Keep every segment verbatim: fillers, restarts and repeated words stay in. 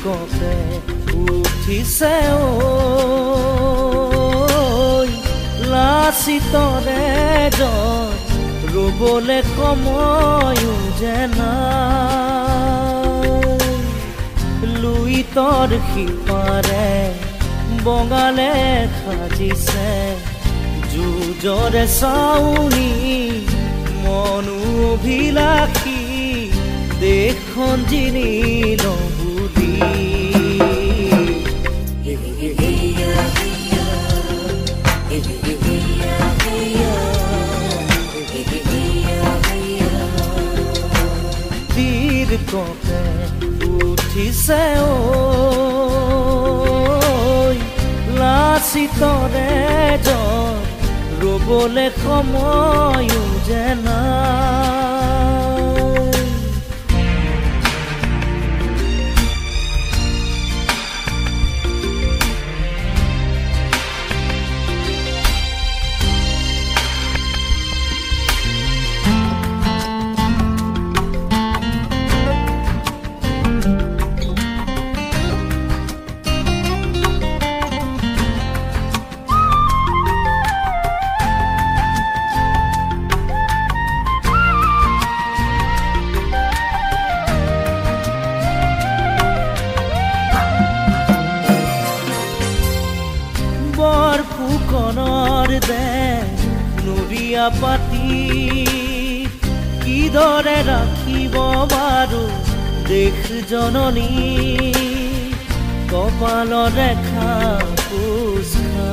কপে উঠিছে ঐ লাচিতৰে জন ৰুবলে সময়ো যে নাই লুইতৰ সিপাৰে বঙালে সাজিছে যুঁজৰে চাউনি মনো অভিলাষী দেশখন জিনিল বুলি তীৰ কপে উঠিছে ঐ লাচিতৰে জন ৰুবলে সময়ো যে নাই ফুকনৰ দে নুৰিয়া পাতি কিদৰে ৰাখিব বাৰু দেশ জননী কপালৰ ৰেখা কোচ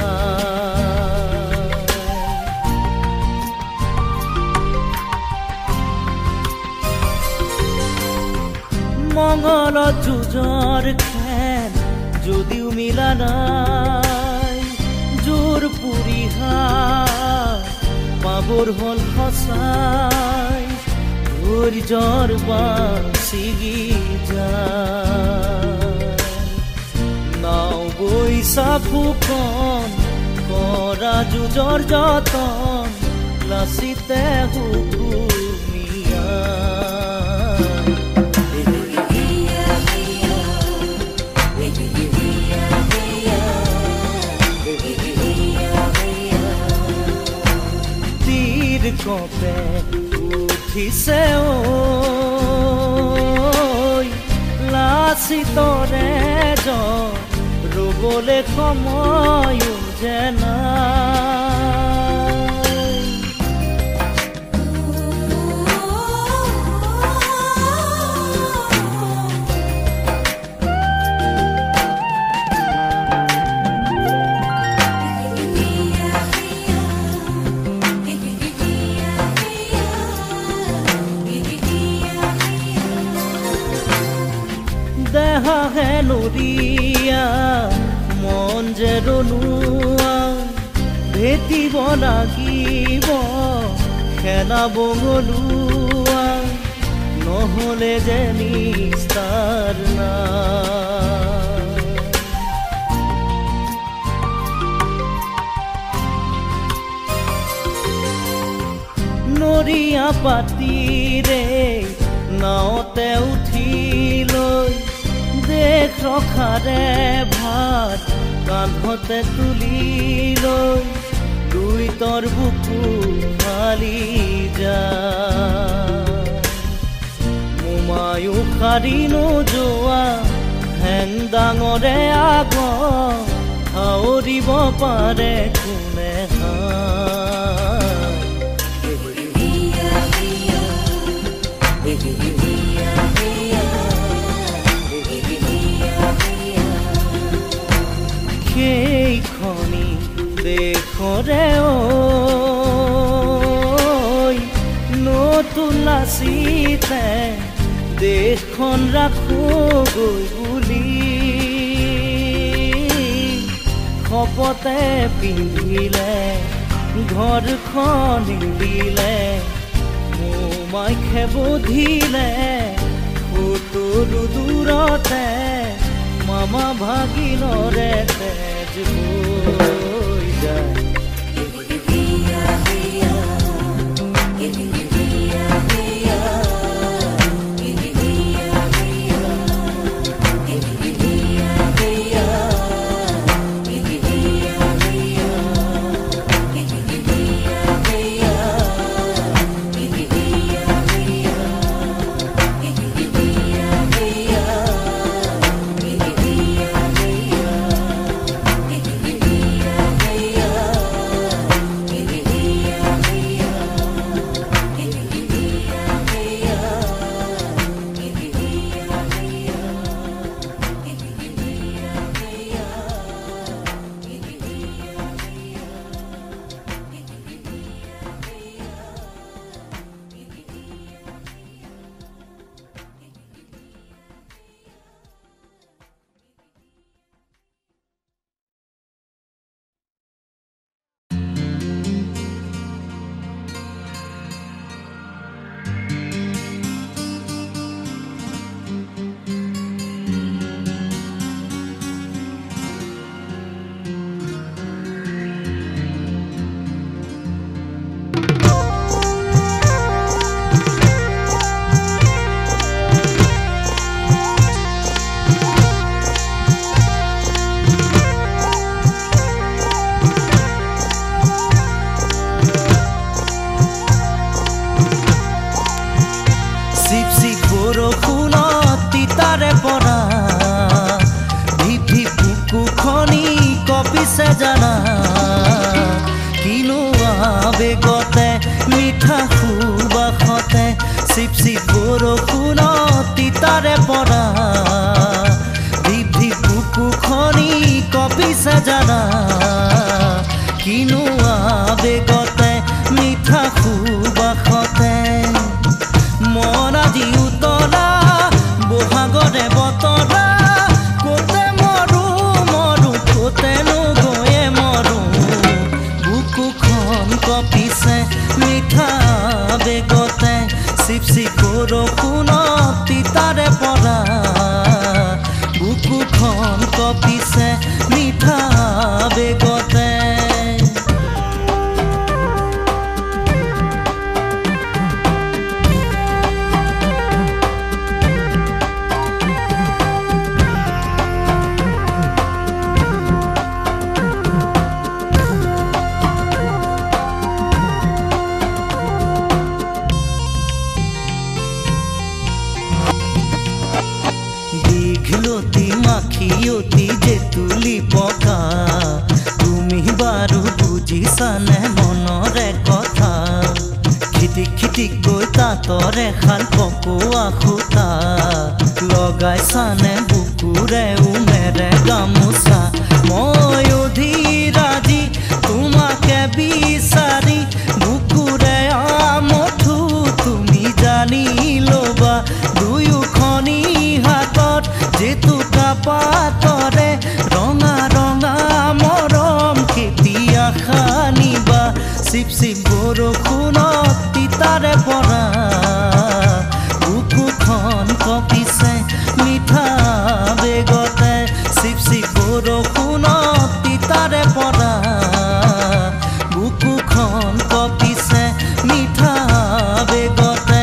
মংগল যুঁজৰ খেল যদিও মিলা নাই জোৰ পুৰিহা পাবৰ হল সঁচাই ধৈৰ্যৰ বাছিগি যায় নাও বৈছা ফুকন কৰা যুঁজৰ যতন লাচিতে হুকুমিয়া কপে উঠিছে ঐ লাচিতৰে জন ৰুবলে সময়ো যে নাই দেহা হে নদীয়া মন যে ৰুণুৱা ভেটিব লাগিব খেলা বঙলুৱা নহলে যে নিস্তাৰ নাই নৰিয়া পাতিৰে নাওতে উঠি লৈ দেশ ৰখাৰে ভাত কান্ধতে তুলি লৈ লুইতৰ বুকু ফালি যায় মোমায়ো সাৰি নোযোৱা হেং ডাঙৰে আগ আউৰিব পাৰে কোনে সেইখনি দেশৰে ঐ নতুন লাচিতে দেশখন ৰাখোগৈ বুলি শপতে পিন্ধিলে ঘৰখন এৰিলে মোমাই খেবধিলে সুতুৰু দূৰতে মামা ভাগিনৰে তেজ বৈ যায় Give me কপিছে জানা কিনো আবেগতে মিঠা সুবাসতে চিপ চিপ বৰষুণত তিতাৰে পৰা ধিপ ধিপ বুকুখনি কপিছে জানা কিনো আবেগতে মিঠা সুবাসতে মন আজি উতলা বহাগৰে বতৰা কোতে মৰো মৰো কোতে নগৈয়ে মৰো বুকুখন কপিছে মিঠা আবেগতে চিপ চিপ বৰষুণত তিতাৰে পৰা বুকুখন কপিছে মিঠা আবেগতে দীঘলতি মাখিয়তি যে তুলি পকা তুমি বাৰু বুজিছানে মনৰে কথা খিটিক খিটিক গৈ তাঁতৰে শাল পকোৱা সূতা লগাইছানে বুকুৰে উমেৰে গামোচা মই অধীৰাজি তোমাকে বিচাৰি বুকুৰে আমঠু তুমি জানি ল'বা দুয়োখনি হাতত জেতুকা পাতৰে ৰঙা ৰঙা মৰম কেতিয়া খানিবা চিপ চিপ বৰষুণত তিতাৰে পৰা বুকুখন কপিছে মিঠা বেগতে চিপ চিপ বৰষুণত তিতাৰে পৰা বুকুখন কপিছে মিঠা বেগতে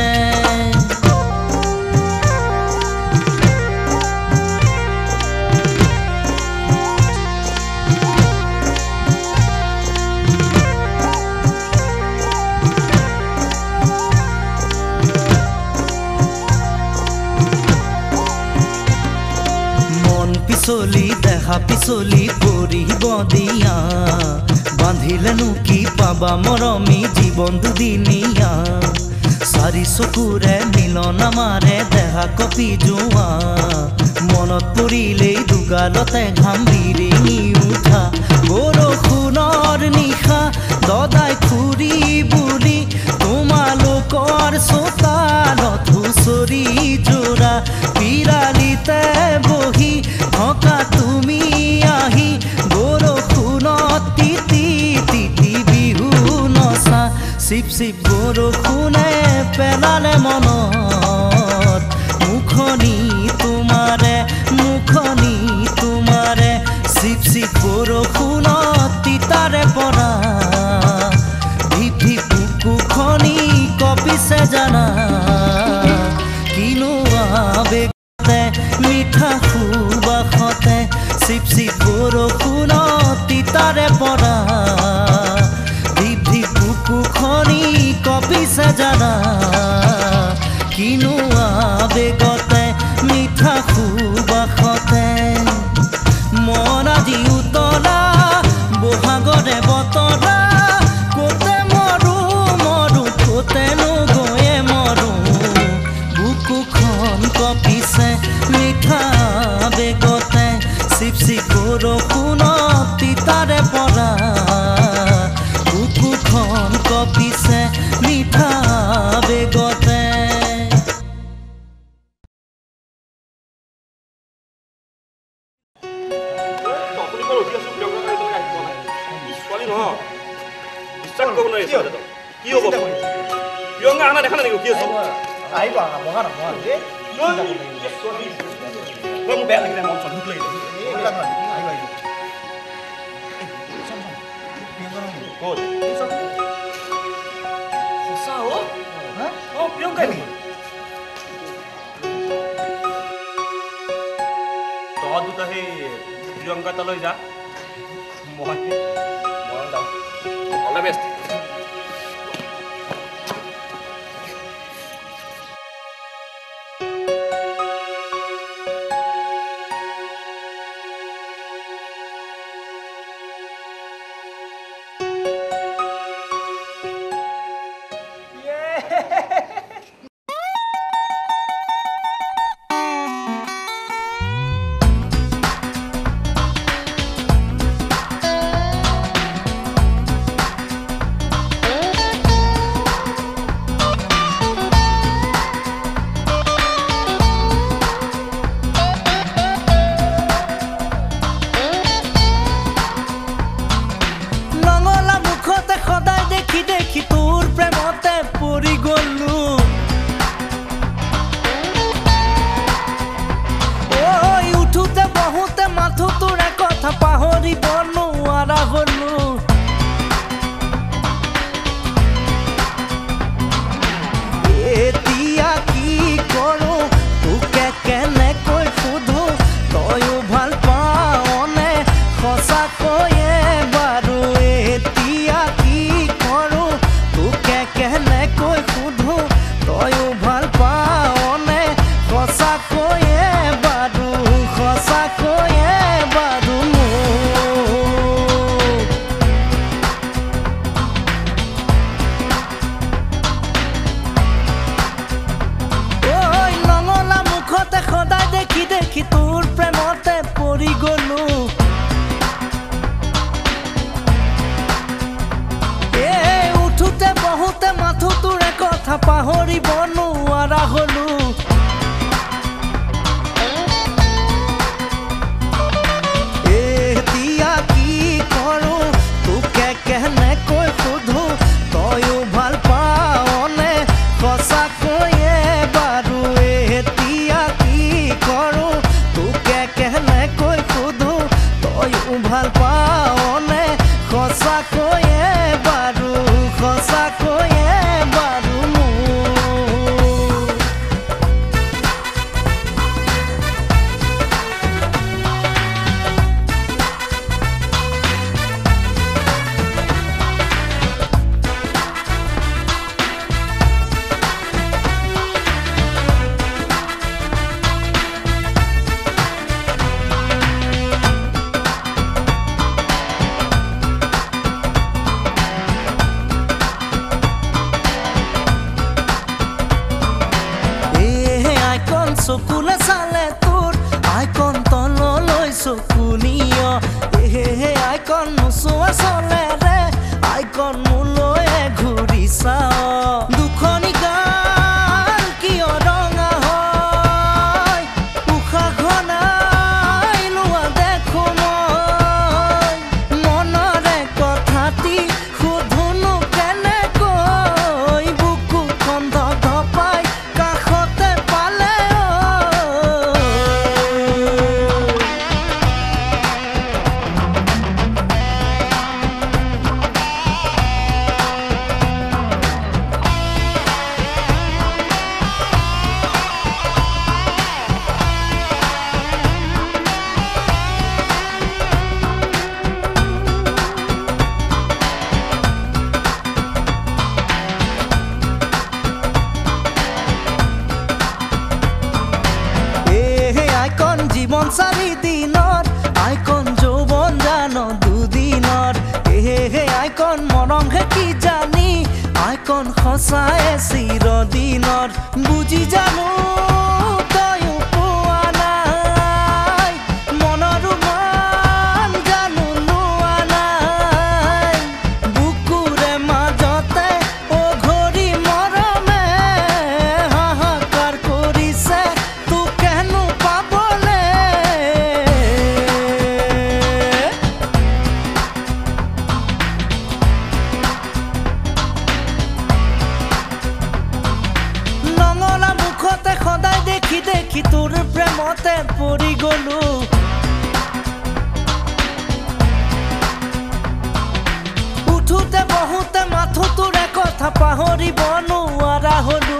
পিছলি দেখা পিছলি পৰিব দিয়া বান্ধিলেনো কি পাবা মৰমী জীৱন দুদিনীয়া চাৰি চকুৰে মিলন আমাৰে দেহা কপি যোৱা মনত পৰিলেই দুগালতে ঘাম বিৰিঙি উঠা বৰষুণৰ নিশা দদাই খুৰি বুলি তোমালোকৰ চোতালত হুঁচৰি যোৰা পিৰালিতে বহি থকা তুমি আহি বৰষুণত তিতি তিতি বিহু নচা চিপ চিপ বৰষুণে পেলালে মনত মুখনি তোমাৰে মুখনি তোমাৰে চিপ চিপ বৰষুণত তিতাৰে পৰা ধিপ ধিপ বুকুখনি কপিছে জানা কিনো আবেগতে মিঠা সুবাসতে চিপ চিপ বৰষুণত তিতাৰে পৰা ধিপ ধিপ বুকুখনি কপিছে জানা কিনো আবেগতে মিঠা সুবাসতে মন আজি উতলা বহাগৰে বতৰা কোতে মৰো মৰো কোতে নগৈয়ে মৰো বুকুখন কপিছে মিঠা বেগতে চিপ চিপ বৰষুণত তিতাৰে পৰা বুকুখন কপিছে মিঠা বেগতে কি হ'ব প্ৰিয়ংকা আনা দেখা নাই নেকি কি আছে আহিব বহা নহয় দেই মোৰ বেয়া লাগিলে মন চন দুখ লাগিলে এইবিলাক নহয় আহিব আহিব ক'ত সঁচা অ' অ' প্ৰিয়ংকা নেকি তহঁত দুটা সেই প্ৰিয়ংকা তালৈ যা মই মই যাওঁ অল দ্য বেষ্ট ভাল পাওনে সঁচাকৈয়ে বাৰু সঁচাকৈয়ে বাৰু মোৰ চকুলে চালে তোৰ আইকন তললৈ চকুনিয় এহে আইকন নোচোৱা চলে ৰে আইকন মোলৈ ঘূৰি চাওঁ দুখনি গান কিয় ৰঙা হয় উশাহ ঘনাই লোৱা দেখো মই মনৰে কথাটি সুধোনো কেনেকৈ বুকুখন ধপাই কাষতে পালে জীবন চাৰি দিনত আইকন যৌবন জানো দুদিনত এহে আইকন মৰমহে কি জানি আইকন সঁচায়ে চিৰদিনত বুজি জানো তয়ো পোৱা নাই মনৰ মান জানো লোৱা নাই বুকুৰে মাজতে অঘৰী মৰমে হাহাকাৰ কৰিছে তোকেনো পাবলে নঙলা মুখতে সদায় দেখি দেখি তোৰ প্ৰেমতে পৰি গলো উঠোতে বহুতে মাথো তোৰে কথা পাহৰিব নোৱাৰা হলো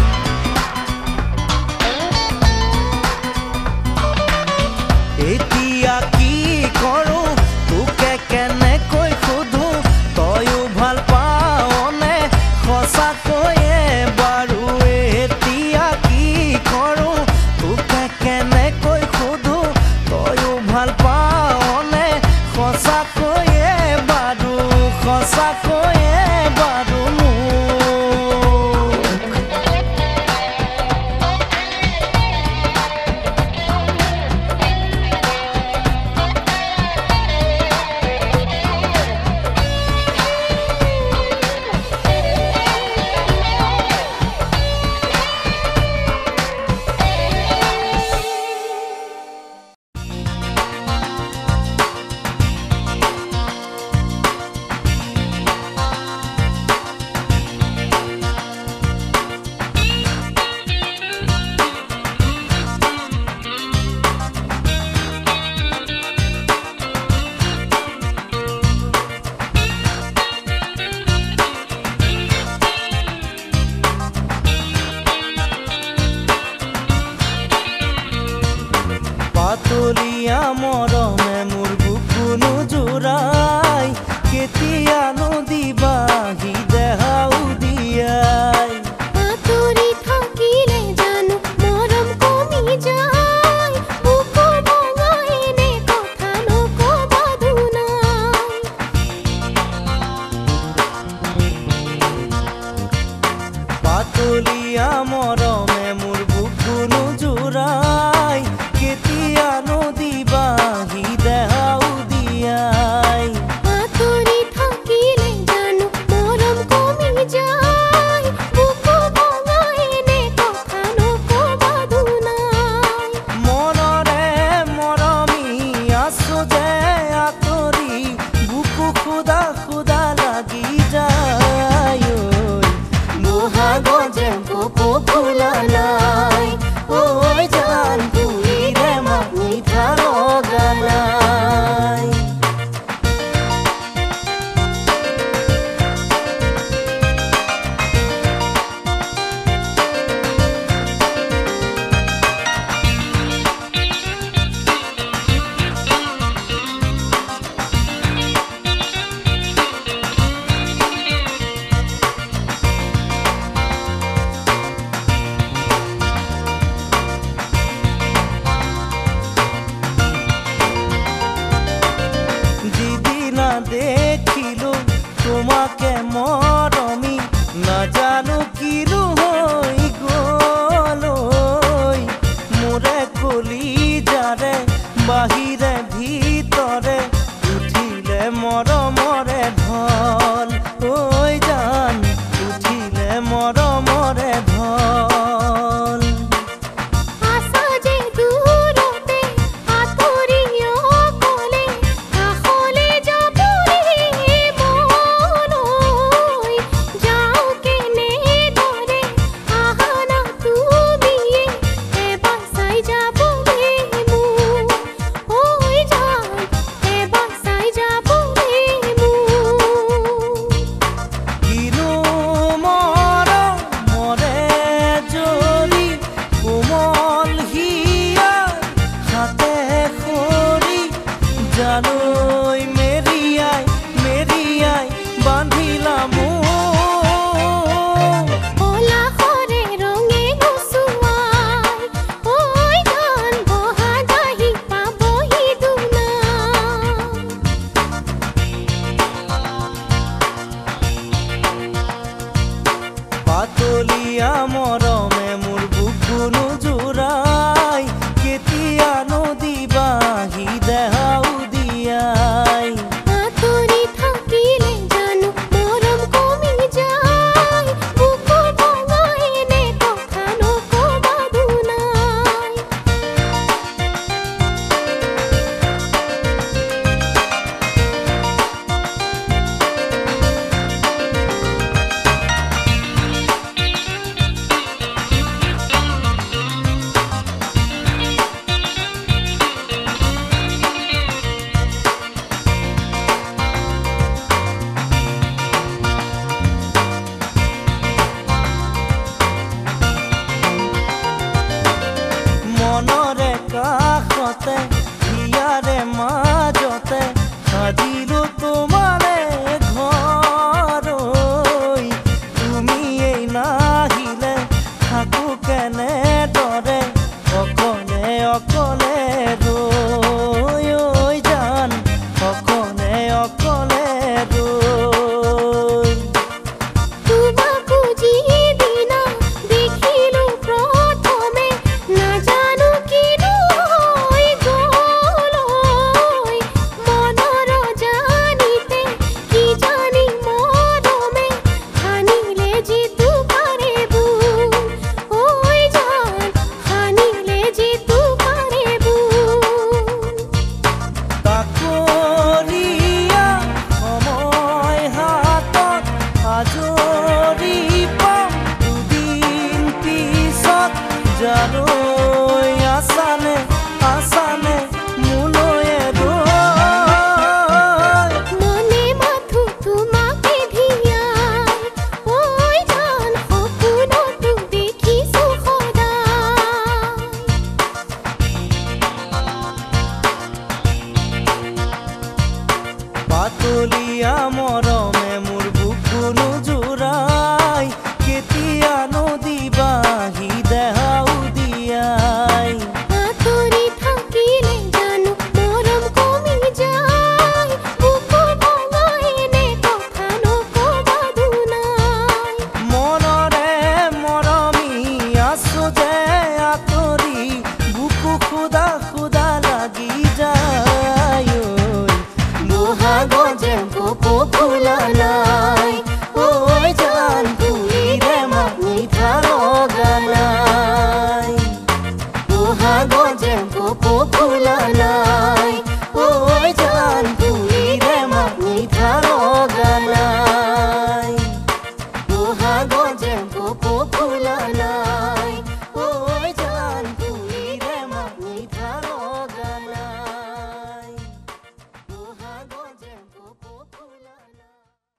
এতিয়া কি কৰো তোকে কেনেকৈ সোধো তয়ো ভাল পাওনে সঁচাকৈয়ে বাৰু এতিয়া কি কৰো তোকে কেনেকৈ সোধো তয়ো ভাল পাওনে সঁচাকৈয়ে বাৰু সঁচাকৈয়ে বাৰু মোক পাতলীয়া মৰমে মোৰ বুকুনো জোৰাই কেতিয়ানো দিবাহি দেহাও দিয়াই আঁতৰি থাকিলে জানো মৰম কমি যায় বুকু ভঙা এনে কথা নকবা ধুনাই পাতলীয়া মৰমে মোৰ বুকুনো জোৰাই কেতিয়ানো দিবাহি দেহাও দিয়াই আঁতৰি থাকিলে জানো মৰম কমি যায় বুকু ভঙা এনে কথা নকবা ধুনাই মনৰে মৰমি আছো যে আঁতৰি বুকু খুদা খুদা লাগি যায় বহাগত যে কপৌ ফুলা নাই ঐ জান তুলি রে মাত মিঠা লগা নাই জানৈ মেৰিয়াই মেৰিয়াই বান্ধিলা মোক পলাশৰে ৰঙে গুচুৱাই ঐ গান বহা যাহি পাবহি দুনা পাতলীয়া মৰমে মোৰ বুকুনো জোৰাই কেতিয়ানো দিবাহি দেহাও দিয়াই আঁতৰি থাকিলে জানো মৰম কমি যায় বুকু ভঙা এনে কথা নকবা দুনাই মনৰে কাষতে হিয়াৰে মাজতে সাজিলো তোমাৰে ঘৰৈ তুমি এই নাহিলে থাকো কেনেদৰে অকলে অকলে ৰৈ ঐ জান অকলে অকলে ৰৈ তোমাকো যিদিনা দেখিলো প্ৰথমে নাজানো কিনো হৈ গ'লৈ মনৰ জানিতে কি জানি মৰমে সানিলে যিটো পাৰে বুন ঐ জান সানিলে যিটো পাৰে বুন তাকৰীয়া সময় হাতত আজৰি পাম দুদিন পিছত জানৈ আছানে আছানে মোলৈ ৰৈ মনে মাথো তোমাকে ধিয়াই ঐ জান সপোনতো দেখিছো সদায় পাতলীয়া মৰমে মোৰ বুকুনো জোৰাই কেতিয়ানো দিবাহি দেহাও দিয়াই আঁতৰি থাকিলে জানো মৰম কমি যায় বুকু ভঙা এনে কথা নকবা দুনাই মনৰে মৰমি আছো যে আঁতৰি বুকু খুদা খুদা লাগি যায় ঐ বহাগ যে কপৌ ফুলা নাই ঐ জান তুলিৰে মাত মিঠা লগা নাই বহাগ যে কপৌ ফুলা নাই ঐ জান তুলিৰে মাত মিঠা লগা নাই বহাগ যে কপৌ ফুলা নাই ঐ জান তুলিৰে মাত মিঠা লগা নাই বহাগ যে কপৌ ফুলা নাই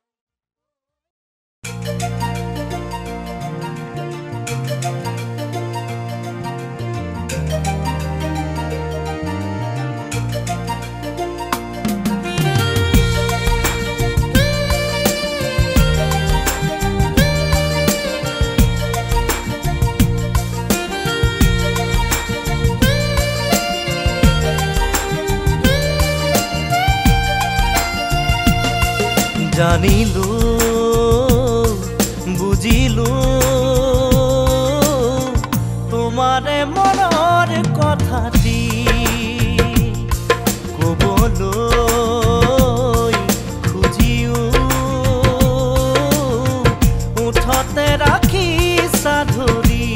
জানিলো বুজিলো তোমাৰে মনৰ কথাটি কবলৈ খুজিও উঠতে ৰাখিছা ধৰি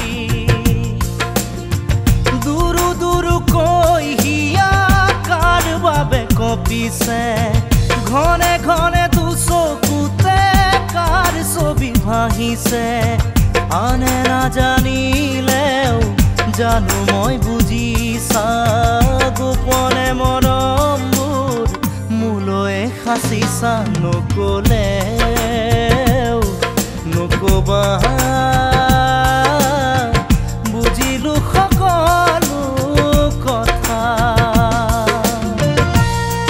দূৰো দূৰকৈ হিয়া কাৰ বাবে কঁপিছে ঘনে ঘনে দুচকুতে কাৰ ছবি ভাহিছে আনে নাজানিলেও জানো মই বুজিছা গোপনে মৰমবোৰ মোলৈ সাঁচিছা নকলেও নকবা বুজিলো সকলো কথা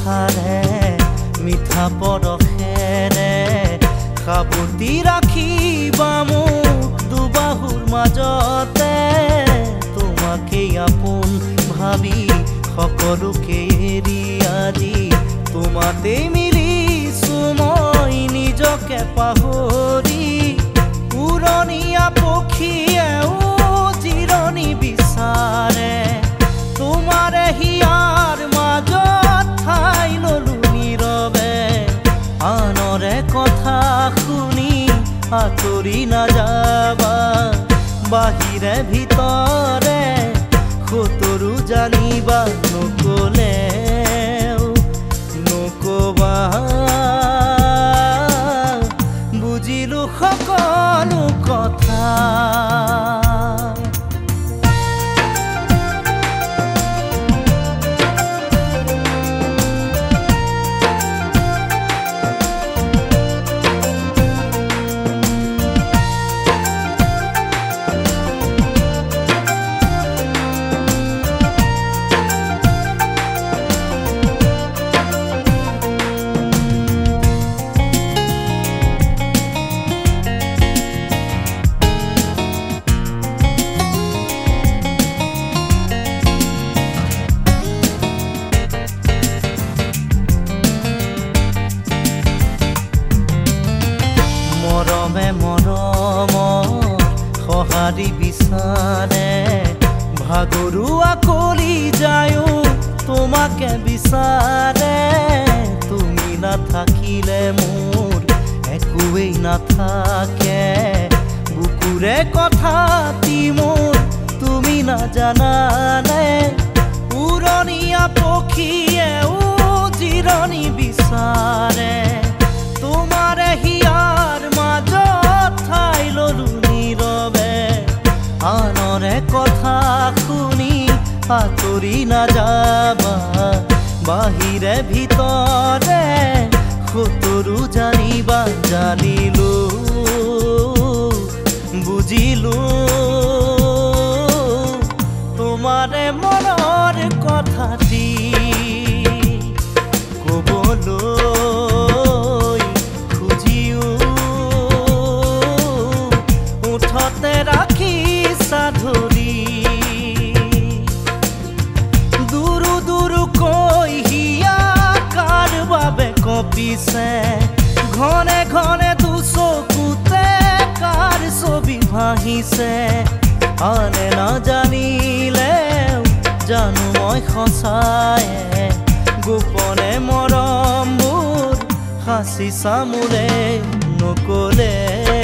কথাৰে মিঠা পৰশেৰে সাবতি ৰাখিবা মোক দুবাহুৰ মাজতে তোমাকেই আপোন ভাবি সকলোকে এৰি আজি তোমাতেই মিলিছো মই নিজকে পাহৰি উৰণীয়া পক্ষীয়েও জিৰণি বিচাৰে তোমাৰে হিয়াৰ মাজত ঠাই ললো নীৰৱে আনৰে কথা শুনি আঁতৰি নাযাবা বাহিৰে ভিতৰে সতৰু জানিবা নকলেও নকবা বুজিলো সকলো কথা মৰমে মৰমৰ সঁহাৰি বিচাৰে ভাগৰুৱা কলি যায়ো তোমাকে বিচাৰে তুমি নাথাকিলে মোৰ একোৱেই নাথাকে বুকুৰে কথাটি মোৰ তুমি নাজানানে উৰণীয়া পক্ষীয়েও জিৰণি বিচাৰে তোমাৰে হিয়াৰ মাজত ঠাই ললো নীৰৱে আনৰে কথা শুনি আঁতৰি নাযাবা বাহিৰে ভিতৰে সতৰু জানিবা জানিলো বুজিলো তোমাৰে মনৰ কথাটি কবলৈ খুজিও উঠতে ৰাখিছা ধৰি দুৰু দুৰুকৈ হিয়া কাৰ বাবে কঁপিছে ঘনে ঘনে দুচকুতে কাৰ ছবি ভাহিছে আনে নাজানিলেও জানো মই সঁচায়ে গোপনে মৰমবোৰ সাঁচি চামোৰে নকলে